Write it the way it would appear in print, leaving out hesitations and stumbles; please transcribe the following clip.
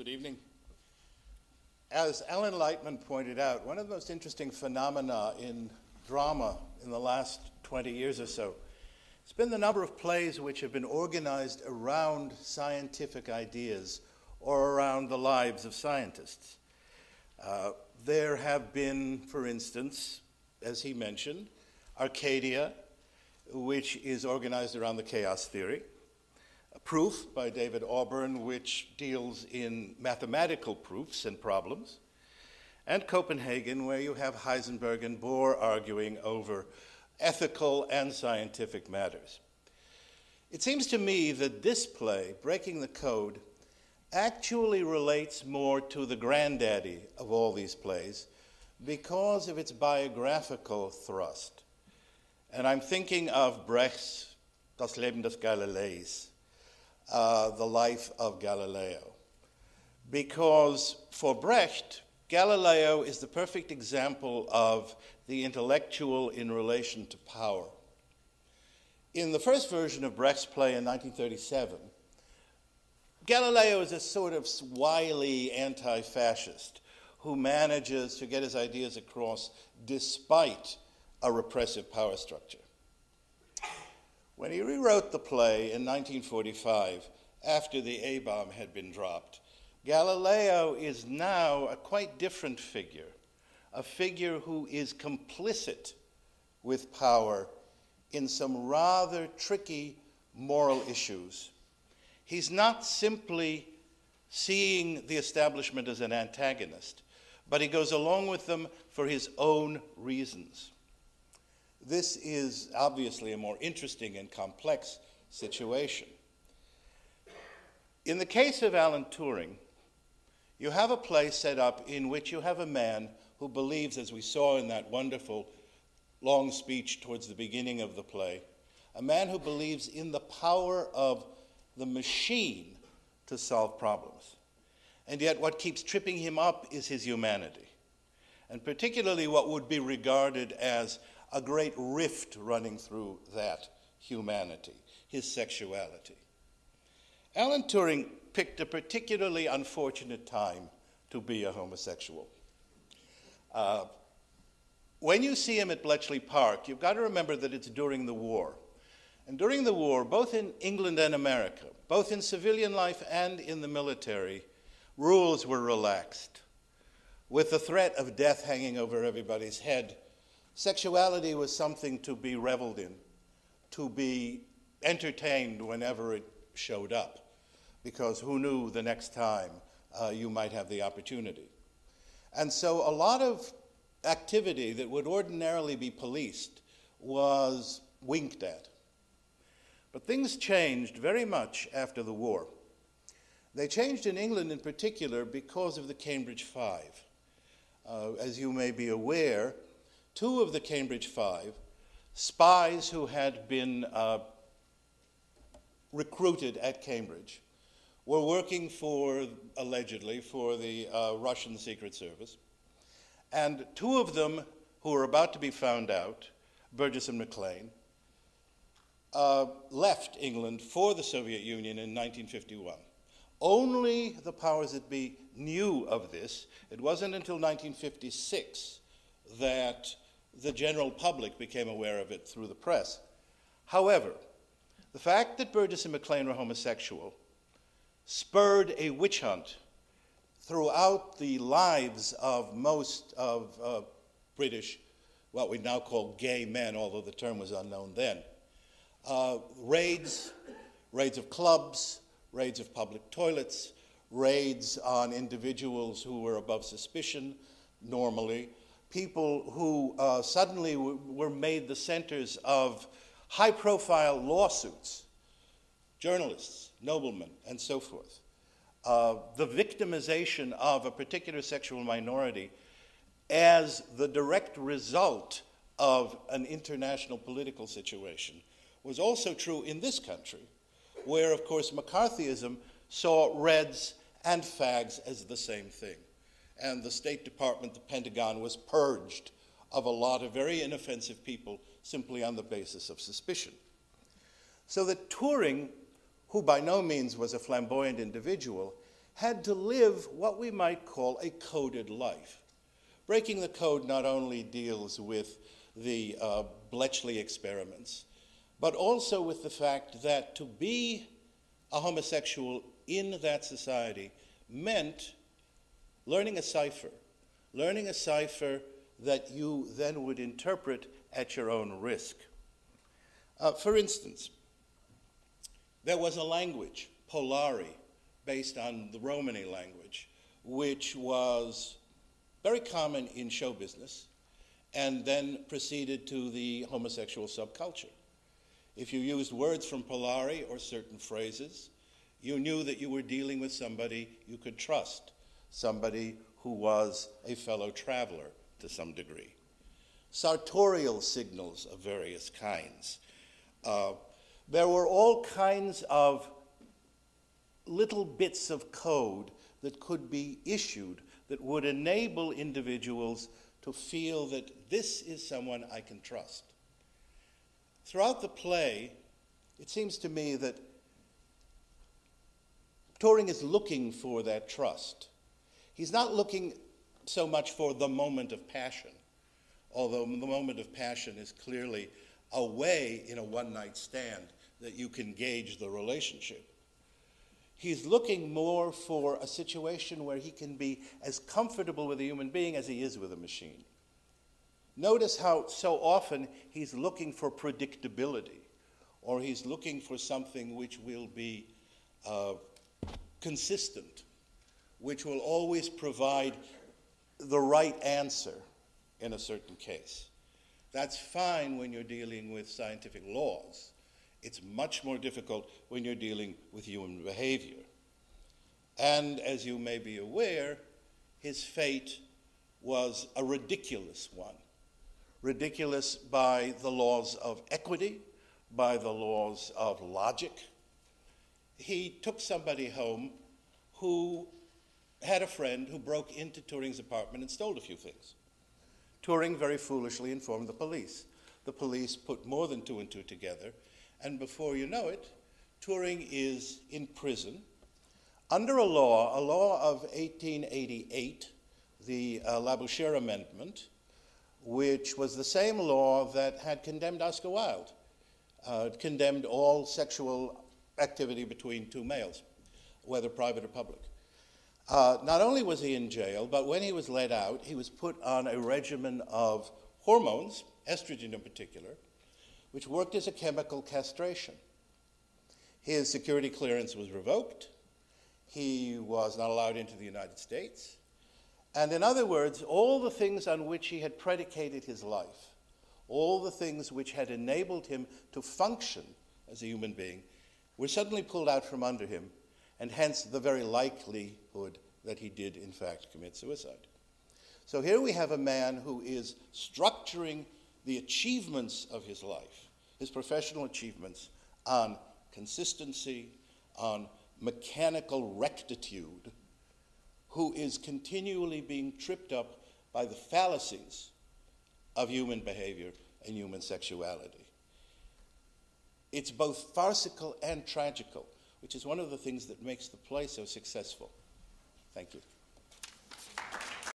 Good evening. As Alan Lightman pointed out, one of the most interesting phenomena in drama in the last 20 years or so has been the number of plays which have been organized around scientific ideas or around the lives of scientists. There have been, for instance, as he mentioned, Arcadia, which is organized around the chaos theory. Proof by David Auburn, which deals in mathematical proofs and problems. And Copenhagen, where you have Heisenberg and Bohr arguing over ethical and scientific matters. It seems to me that this play, Breaking the Code, actually relates more to the granddaddy of all these plays because of its biographical thrust. And I'm thinking of Brecht's Das Leben des Galileis, the life of Galileo. Because for Brecht, Galileo is the perfect example of the intellectual in relation to power. In the first version of Brecht's play in 1937, Galileo is a sort of wily anti-fascist who manages to get his ideas across despite a repressive power structure. When he rewrote the play in 1945, after the A-bomb had been dropped, Galileo is now a quite different figure, a figure who is complicit with power in some rather tricky moral issues. He's not simply seeing the establishment as an antagonist, but he goes along with them for his own reasons. This is obviously a more interesting and complex situation. In the case of Alan Turing, you have a play set up in which you have a man who believes, as we saw in that wonderful long speech towards the beginning of the play, a man who believes in the power of the machine to solve problems. And yet what keeps tripping him up is his humanity, and particularly what would be regarded as a great rift running through that humanity, his sexuality. Alan Turing picked a particularly unfortunate time to be a homosexual. When you see him at Bletchley Park, you've got to remember that it's during the war. And during the war, both in England and America, both in civilian life and in the military, rules were relaxed. With the threat of death hanging over everybody's head, sexuality was something to be reveled in, to be entertained whenever it showed up, because who knew the next time you might have the opportunity. And so a lot of activity that would ordinarily be policed was winked at. But things changed very much after the war. They changed in England in particular because of the Cambridge Five. As you may be aware, two of the Cambridge Five, spies who had been recruited at Cambridge, were working for, allegedly, for the Russian Secret Service. And two of them, who were about to be found out, Burgess and Maclean, left England for the Soviet Union in 1951. Only the powers that be knew of this. It wasn't until 1956 that the general public became aware of it through the press. However, the fact that Burgess and Maclean were homosexual spurred a witch hunt throughout the lives of most of British, what we now call gay men, although the term was unknown then. Raids of clubs, raids of public toilets, raids on individuals who were above suspicion normally, people who suddenly were made the centers of high-profile lawsuits, journalists, noblemen, and so forth. The victimization of a particular sexual minority as the direct result of an international political situation was also true in this country, where, of course, McCarthyism saw Reds and fags as the same thing. And the State Department, the Pentagon, was purged of a lot of very inoffensive people simply on the basis of suspicion. So that Turing, who by no means was a flamboyant individual, had to live what we might call a coded life. Breaking the code not only deals with the Bletchley experiments, but also with the fact that to be a homosexual in that society meant learning a cipher that you then would interpret at your own risk. For instance, there was a language, Polari, based on the Romany language, which was very common in show business and then proceeded to the homosexual subculture. If you used words from Polari or certain phrases, you knew that you were dealing with somebody you could trust, somebody who was a fellow traveler to some degree. Sartorial signals of various kinds. There were all kinds of little bits of code that could be issued that would enable individuals to feel that this is someone I can trust. Throughout the play, it seems to me that Turing is looking for that trust. He's not looking so much for the moment of passion, although the moment of passion is clearly a way in a one-night stand that you can gauge the relationship. He's looking more for a situation where he can be as comfortable with a human being as he is with a machine. Notice how so often he's looking for predictability, or he's looking for something which will be consistent, which will always provide the right answer in a certain case. That's fine when you're dealing with scientific laws. It's much more difficult when you're dealing with human behavior. And as you may be aware, his fate was a ridiculous one. Ridiculous by the laws of equity, by the laws of logic. He took somebody home who had a friend who broke into Turing's apartment and stole a few things. Turing very foolishly informed the police. The police put more than two and two together, and before you know it, Turing is in prison under a law of 1888, the Labouchere Amendment, which was the same law that had condemned Oscar Wilde. It condemned all sexual activity between two males, whether private or public. Not only was he in jail, but when he was let out, he was put on a regimen of hormones, estrogen in particular, which worked as a chemical castration. His security clearance was revoked. He was not allowed into the United States. And in other words, all the things on which he had predicated his life, all the things which had enabled him to function as a human being, were suddenly pulled out from under him, and hence the very likelihood that he did, in fact, commit suicide. So here we have a man who is structuring the achievements of his life, his professional achievements, on consistency, on mechanical rectitude, who is continually being tripped up by the fallacies of human behavior and human sexuality. It's both farcical and tragical, which is one of the things that makes the play so successful. Thank you.